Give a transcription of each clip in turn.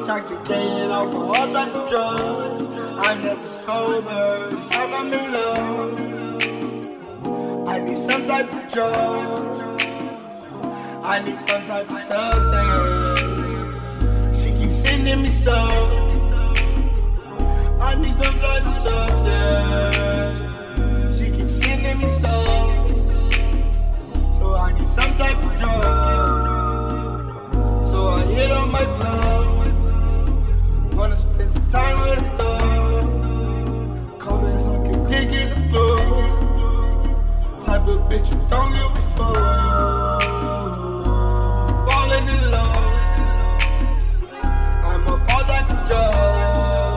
Intoxicated off of all type of drugs. I'm never sober, except I'm in love. I need some type of drug. I need some type of substance. She keeps sending me stuff. I need some type of substance. She keeps sending me stuff. So I need some type of drug. So I hit on my plug. Wanna spend some time with a thug. Cold as I can dig in the club. Type of bitch who don't give a fuck. Falling in love. I'm a fall type of drug.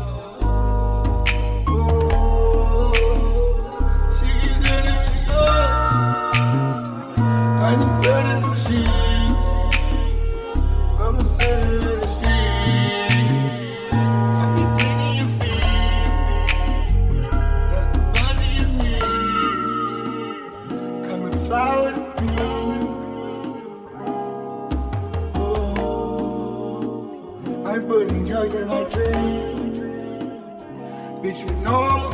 She keeps hitting me stuff. I need bread and cheese. I'm a sinner in the street. I need plenty of feet. That's the buzzy of me. Come and fly with a bee. Oh, I'm putting drugs in my dream. Bitch, you know I'm a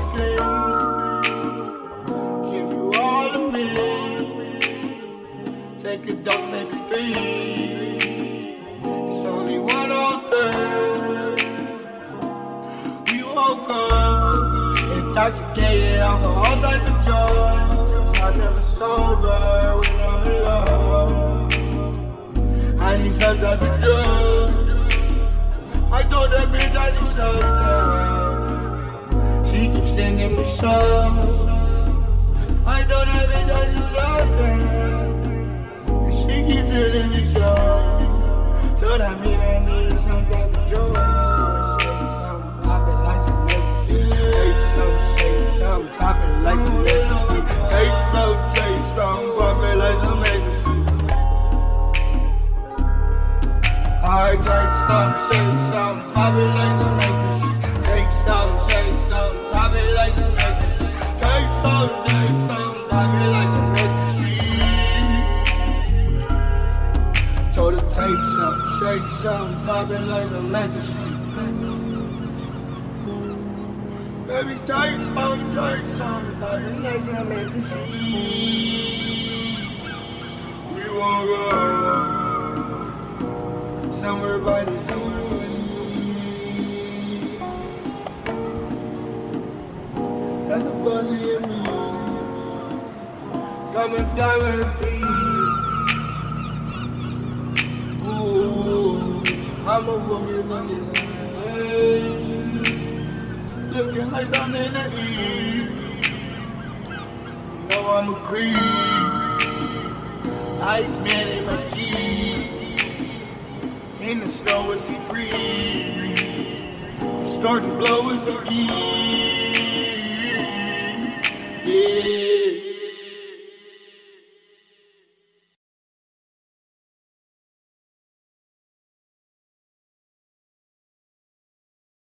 fiend. Give you all of me. Take a dose, make it three. It's only 103. We woke up intoxicated off of all type of drugs. I'm never sober when I'm in love. I need some type of drug. I told that bitch I need substance. She keeps sending me stuff. I told that bitch I need substance. And she keeps sending me stuff. So that mean I need some type of drug. Shake some, pop it like some ecstasy. Take some, shake some, pop it like some ecstasy. Take some, shake some, pop it like some ecstasy. Alright, take some, shake some, pop it like some ecstasy. Take some, shake some, pop it like some ecstasy. Take some, shake some, pop it like some ecstasy. Told her take some, shake some, pop it like some ecstasy. Baby, take some, shake some, pop it like some ecstasy. We won't go somewhere by the sea. That's a buzzy in me. Come and fly with a bee. I'm a wolf, you looking like something to eat. You know I'm a creep. Iceman in my cheese. In the snow it's a freeze. I'm starting to blow as a geek.